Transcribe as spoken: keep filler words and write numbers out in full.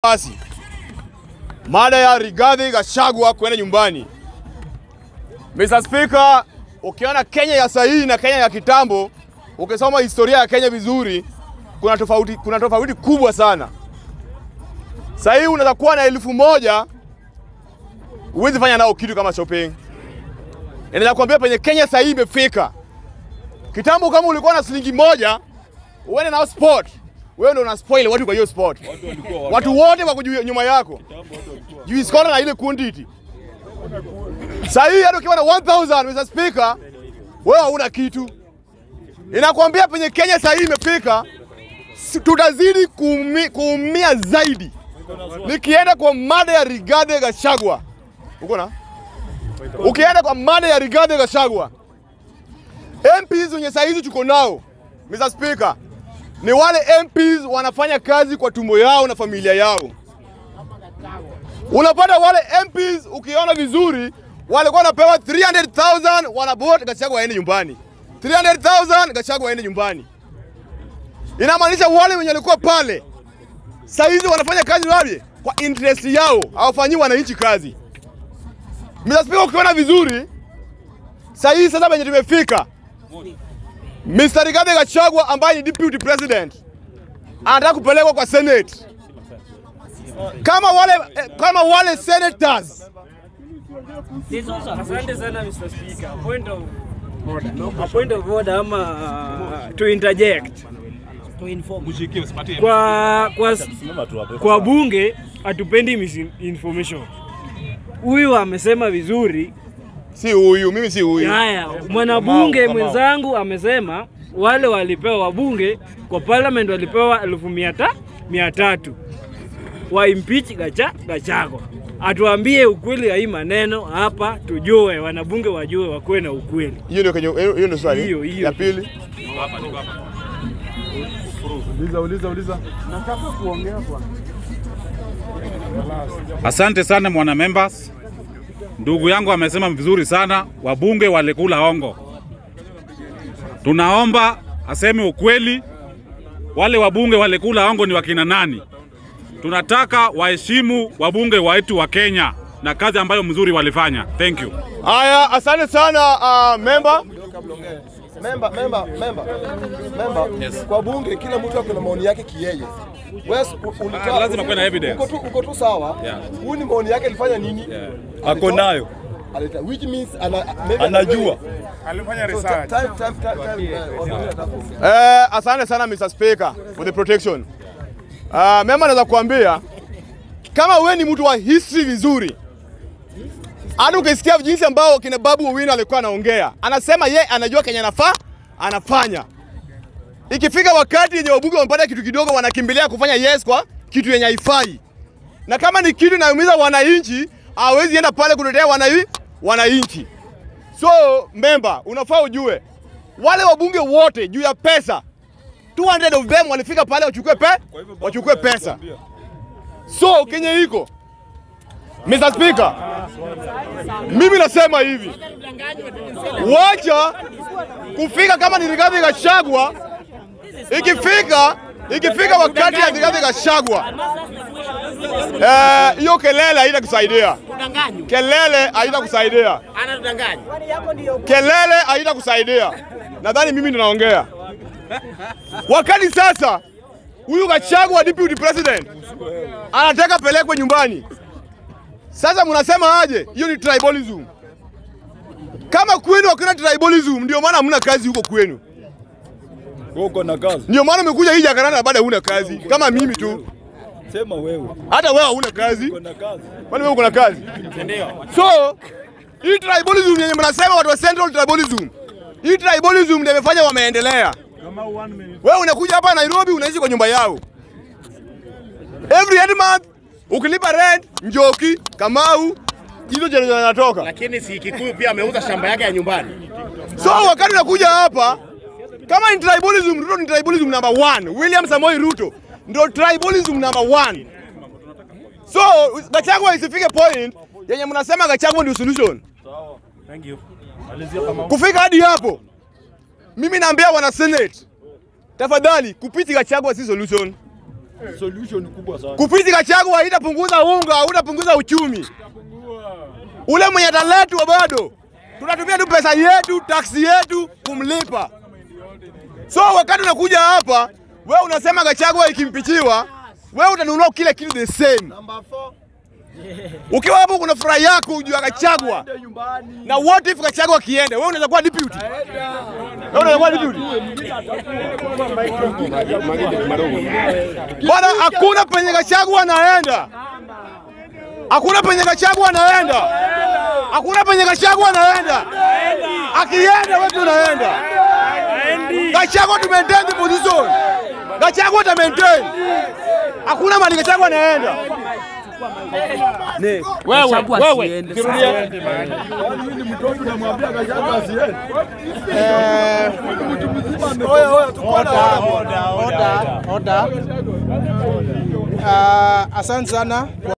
kasi. Mada ya Rigathi Gachagua kwenda nyumbani. Mister Speaker, ukiona Kenya ya sahihi na Kenya ya kitambo, ukisoma historia ya Kenya vizuri, kuna tofauti kuna tofauti kubwa sana. Sahihi unaweza kuwa na elfu moja, uwezi fanya nao kitu kama shopping. Ninaweza kuambia penye Kenya sahihi imefika. Kitambo kama ulikuwa na shilingi moja, uende nao sport, wewe ndio una spoil watu kwa hiyo sport. Watu wote wako nyuma yako. You score na ile quantity. Sahihi hata ukiwa na one thousand Mister Speaker, wewe huna kitu. Ninakwambia penye Kenya sahihi imefika, tutazidi kuumia, kuumia zaidi. Nikienda kwa mada ya Rigathi Gachagua. Uko na? Ukienda kwa mada ya Rigathi Gachagua, M Ps wenye sahihi tuko nao, Mister Speaker, ni wale M Ps wanafanya kazi kwa tumbo yao na familia yao. Unapata wale M Ps ukiona vizuri, walikuwa wanapewa three hundred thousand, wanabot Gachagua aende nyumbani. three hundred thousand Gachagua aende nyumbani. Inamaanisha wale wenye walikuwa pale saizi wanafanya kazi wapi? Kwa interest yao, hawafanyi wananchi kazi. Mister Speaker, ukiona vizuri, saizi sasa wenye tumefika, Mister Rigathi Gachagua ambaye ni deputy president anataka kupelekwa kwa Senate. Kama wale kama wale senators. Asante sana Mister Speaker. Point of order. A point of order ama uh, to interject. To inform. Kwa kwa kwa bunge hatupendi misinformation. Huyu amesema vizuri. Si huyu, mimi si huyu. Haya, mwanabunge mwenzangu amesema wale walipewa wabunge kwa parliament walipewa elfu mia tatu. Wa impeach gacha Gachagua. Atuambie ukweli ya hii maneno hapa, tujue wanabunge wajue wakwe na ukweli. Hiyo ndio hiyo ndio swali. Hiyo hiyo. Ya pili. Hapa niko hapa. Uliza uliza uliza. Nataka kuongea kwa. Asante sana mwana members. Ndugu yangu amesema vizuri sana, wabunge walikula hongo. Tunaomba aseme ukweli, wale wabunge walikula hongo ni wakina nani? Tunataka waheshimu wabunge wetu wa Kenya na kazi ambayo mzuri walifanya. Thank you. Haya, asante sana uh, member. Member, member, member, member. Yes. Kwa bunge kila mtu ako na maoni yake kiyeye. Wewe ulitaka ah, lazima kuwe na evidence. Uko tu uko tu sawa. Huyu yeah. Ni maoni yake alifanya nini? Yeah. Ako nayo. Which means ana, anajua. Alifanya research. Time time time. Eh, asante sana Mister Speaker for the protection. Uh, member naweza kuambia kama wewe ni mtu wa history vizuri, hata ukisikia jinsi ambao kina Babu Owino alikuwa anaongea, anasema ye anajua Kenya nafaa anafanya. Ikifika wakati yenye wabunge wanapata kitu kidogo wanakimbilia kufanya yes kwa kitu yenye haifai. Na kama ni kitu inaumiza wananchi, hawezi enda pale kutetea wananchi wananchi. So member, unafaa ujue wale wabunge wote juu ya pesa two hundred of them walifika pale wachukue pe wachukue pesa. So Kenya iko, Mister Speaker, mimi nasema hivi, wacha kufika kama ni Rigathi Gachagua, ikifika ikifika wakati ya Rigathi Gachagua, eh, hiyo kelele haita kusaidia. Kelele haita kusaidia. Anatudanganya. Kelele haita kusaidia. Nadhani mimi ndo naongea. Wakati sasa huyu Gachagua deputy president anataka pelekwe nyumbani. Sasa mnasema aje? Hiyo ni tribalism. Kama kwenu hakuna tribalism, ndio maana hamna kazi huko kwenu. Uko na kazi. Ndio maana umekuja hii Jakarta baada huna kazi. Kama mimi tu. Sema wewe. Hata wewe huna kazi. Uko na kazi. Kwani wewe uko na kazi? Ndio. So, hii tribalism yenye mnasema watu wa central tribalism. Hii tribalism ndio imefanya wameendelea. Wewe unakuja hapa Nairobi unaishi kwa nyumba yao. Every every month ukilipa rent, Njoki, Kamau, hizo jero zinatoka. Lakini si Kikuyu pia ameuza shamba yake ya nyumbani. So wakati unakuja hapa kama ni tribalism, Ruto ni tribalism number one. William Samoei Ruto ndio tribalism number one. So Gachagua isifike point yenye mnasema Gachagua ndio solution. Sawa. Thank you. Kufika hadi hapo, mimi naambia wana Senate, tafadhali kupiti Gachagua si solution. Solution kubwa sana. Kupiga Gachagua haitapunguza unga, hautapunguza uchumi. Ule mwenye ataletwa bado tunatumia tu pesa yetu, taksi yetu kumlipa. So wakati unakuja hapa, wewe unasema Gachagua ikimpichiwa, wewe utanunua kile kitu the same. Number four. Ukiwa hapo kuna furaha yako ujua Gachagua. Na what if Gachagua kiende? Wewe unaweza kuwa deputy. Wewe unaweza kuwa deputy. Bwana hakuna penye Gachagua anaenda. Hakuna penye Gachagua anaenda. Hakuna penye Gachagua anaenda. Akienda wewe tunaenda. Gachagua tu maintain the position. Gachagua ta maintain. Hakuna mali Gachagua anaenda. Ne, wewe wewe kirudia. Ni mtoto unamwambia Gachagua asiende. Eh, oya oya tukona order order order. Ah, asante sana.